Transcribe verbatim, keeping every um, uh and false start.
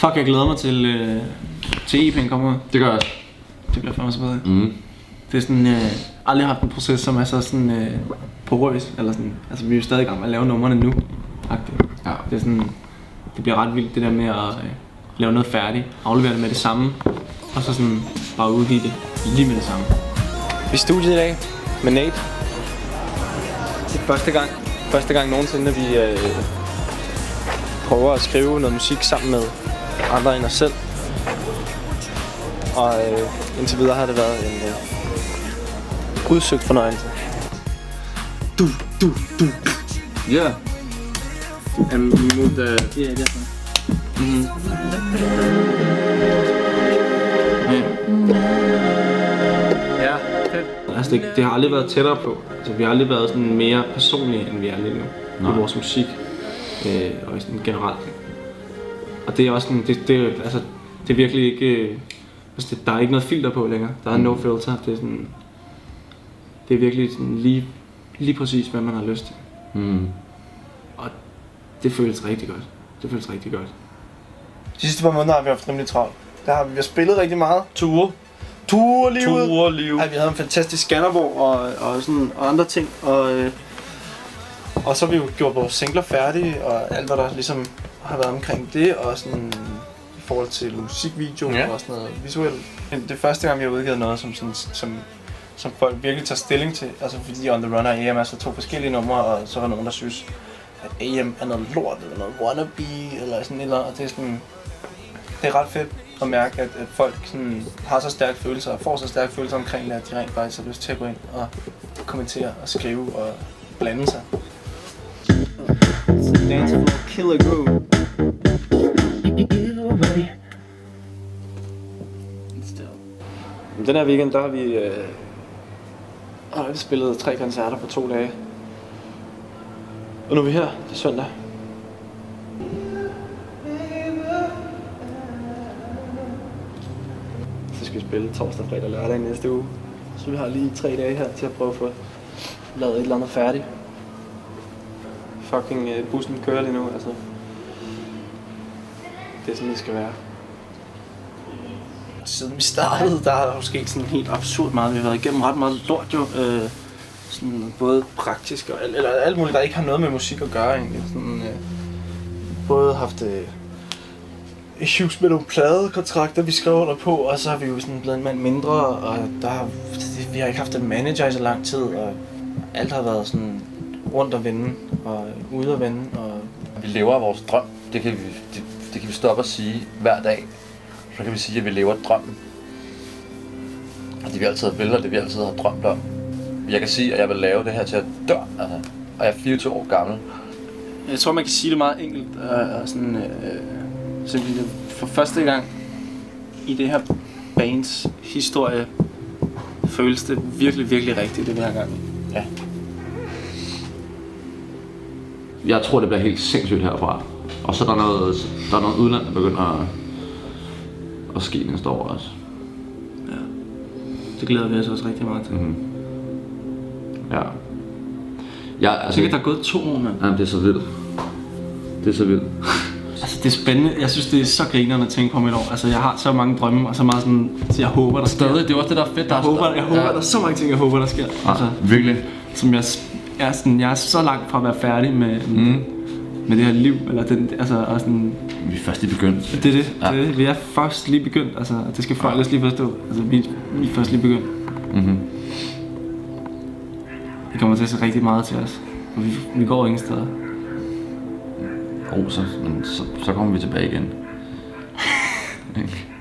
Fuck, jeg glæder mig til, øh, til E P'en kommer ud. Det gør jeg også. Det bliver fandme så bedre. Mm. Det er sådan, øh, aldrig haft en proces, som er så sådan øh, porøs, eller sådan, altså vi er jo stadig i gang med at lave numrene nu. Ja. Det er sådan, det bliver ret vildt det der med at øh, lave noget færdigt, aflevere det med det samme, og så sådan bare udgive det lige med det samme. Vi er i studiet i dag med Nate. Det er første gang, første gang nogensinde, at vi øh, prøver at skrive noget musik sammen med andre end os selv. Og øh, indtil videre har det været en øh, udsøgt fornøjelse. Du, du, du. Yeah. And we moved the... Yeah, definitely. Mm-hmm. Ja, fedt. Altså det, det har aldrig været tættere på. Altså vi har aldrig været sådan mere personlige, end vi er lige nu. Nej. I vores musik. Øh, og sådan generelt. Og det er også sådan, det, det, altså, det er virkelig ikke... Øh, altså det, der er ikke noget filter på længere. Der er no filter. Det er sådan... Det er virkelig sådan lige, lige præcis, hvad man har lyst til. Mm. Og det føles rigtig godt. Det føles rigtig godt. De sidste par måneder har vi haft rimelig travlt. Der har vi, vi har spillet rigtig meget. Ture. Ture livet. Ture livet. Ja, vi havde en fantastisk Skanderborg og, og, sådan, og andre ting. Og, øh, og så har vi jo gjort vores singler færdige, og alt hvad der ligesom har været omkring det. Og sådan i forhold til musikvideo ja. Og sådan noget visuelt. Det er første gang vi har udgivet noget, som, sådan, som, som folk virkelig tager stilling til. Altså fordi On The Run og A M er så to forskellige numre, og så er der nogen, der synes, at A M er noget lort, eller noget wannabe, eller sådan et eller andet. Og det er sådan... Det er ret fedt at mærke, at, at folk sådan har så stærke følelser og får så stærke følelser omkring det, at de rent faktisk har lyst til at gå ind og kommentere og skrive og blande sig. Dance for Killer Groove. Den her weekend, der har vi, øh, har vi spillet tre koncerter på to dage. Og nu er vi her, det er søndag. Så skal vi spille torsdag, fredag og lørdag næste uge. Så vi har lige tre dage her til at prøve at få lavet et eller andet færdigt. Fucking uh, bussen kører lige nu, altså. Det er sådan, det skal være. Siden vi startede, der har der jo sket sådan helt absurd meget. Vi har været igennem ret meget lort jo. Øh, sådan både praktisk og alt, eller alt muligt, der ikke har noget med musik at gøre egentlig. Sådan, øh, både haft øh, issues med nogle pladekontrakter, vi skrev under på, og så har vi jo sådan blevet en mand mindre, og der har, vi har ikke haft en manager i så lang tid, og alt har været sådan rundt og vende, og ude og vende. Og vi lever af vores drøm, det kan vi, det, det kan vi stoppe og sige hver dag. Så kan vi sige, at vi lever drømmen. Og det vi altid har vildt, og det vi altid har drømt om. Jeg kan sige, at jeg vil lave det her til at dø, altså. Og jeg er fireogtyve år gammel. Jeg tror, man kan sige det meget enkelt, og, og sådan, øh, simpelthen for første gang i det her bands historie føles det virkelig, virkelig rigtigt det her gang. Ja. Jeg tror, det bliver helt sindssygt herfra. Og så er der noget, der er noget udland, der begynder at, at ske næste år også. Ja. Det glæder vi os også rigtig meget til. Mm-hmm. Ja. Ja, altså, jeg tænker, der er gået to år, mand. Jamen, det er så vildt. Det er så vildt. Altså, det er spændende. Jeg synes, det er så grinerende at tænke på mit år. Altså, jeg har så mange drømme, og så meget sådan, så jeg håber, der sker. Stadig, det er også det, der er fedt. Der jeg, håber, jeg håber, ja. Der er så mange ting, jeg håber, der sker. Ja, altså, virkelig. Som jeg er, sådan, jeg er så langt fra at være færdig med, mm. med det her liv. Eller den, altså, og sådan, vi er først lige begyndt. Det er det. Ja. det er, vi er først lige begyndt. Altså, det skal folk også lige forstå. Altså, vi, vi er først lige begyndt. Mm-hmm. Det kommer til at se rigtig meget til os. Og vi, vi går ingen steder. Oh, så, men så, så kommer vi tilbage igen.